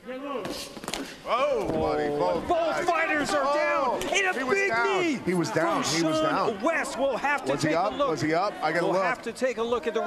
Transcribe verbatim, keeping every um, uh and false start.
Oh, buddy. Both, Both fighters are oh, down in a he was big down. knee. He was down. From He was Sean down. West. We'll have to Was take he up? a look. Was he up? I gotta we'll look. have to take a look at the